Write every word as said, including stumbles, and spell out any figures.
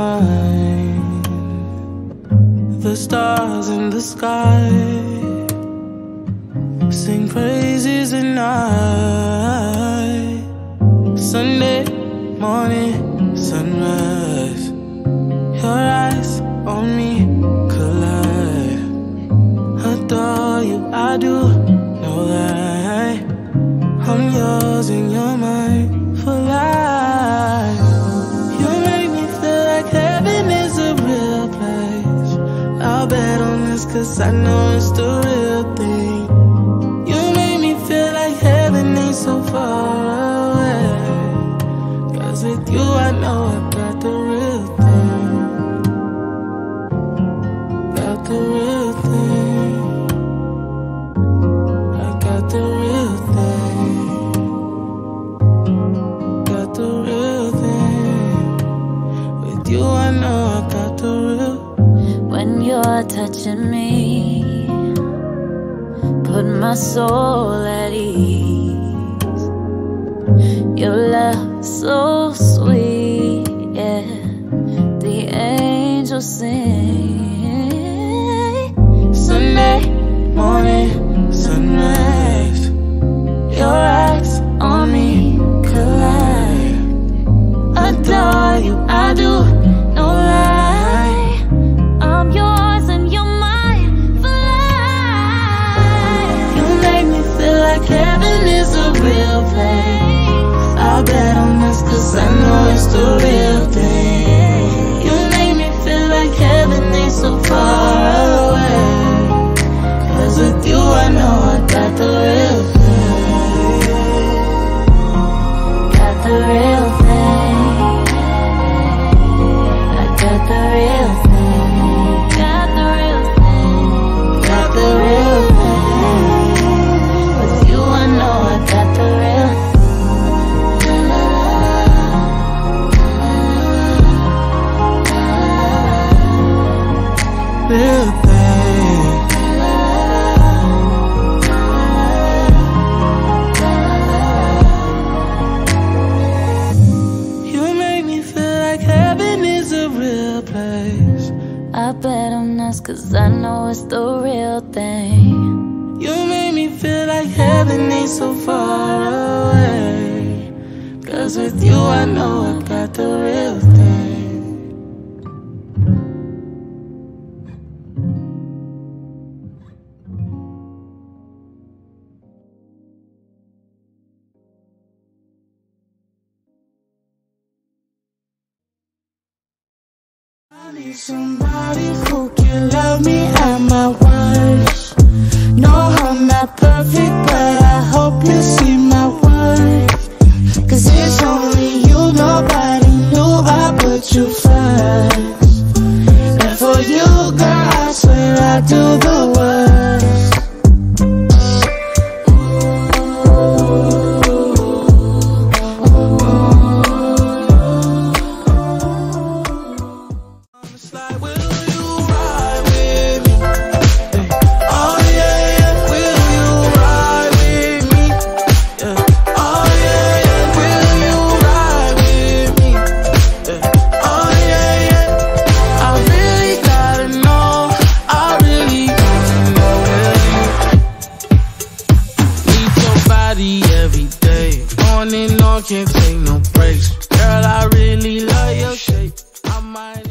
mind. The stars in the sky sing praises at night. Sunday morning sunrise, your eyes on me collide. Adore you, I do know that I'm yours and you're mine for life. You make me feel like heaven is a real place. I'll bet on this cause I know it's the real thing. You make me feel like heaven ain't so far away, cause with you I know I got the real thing. Got the real thing. I got the real thing. Got the real thing. With you I know I got the real. When you're touching me, put my soul at ease. Your love so sweet, yeah. The angels sing. Sunday morning sunrise, your eyes on me collide. Adore you, I do, no lie. I'm yours and you're mine for life. You make me feel like heaven is a real place. I'll bet on this cause I know it's the real thing. You make me feel like heaven ain't so far away, cause with you I know I got the real thing. Got the real thing. I got the real thing. Got the real thing. Got the real thing. With you I know I got the real real thing. You make me feel like heaven is a real place. I bet on us cause I know it's the real thing. You make me feel like heaven ain't so far away, cause with you I know I got the real thing. I need somebody who can love me at my worst. No, I'm not perfect, but I hope you see my worth. Cause it's only you, nobody knew I put you first. And for you, girl, I swear I do the worst. Every day, on and on, can't take no breaks. Girl, I really love your shape. I might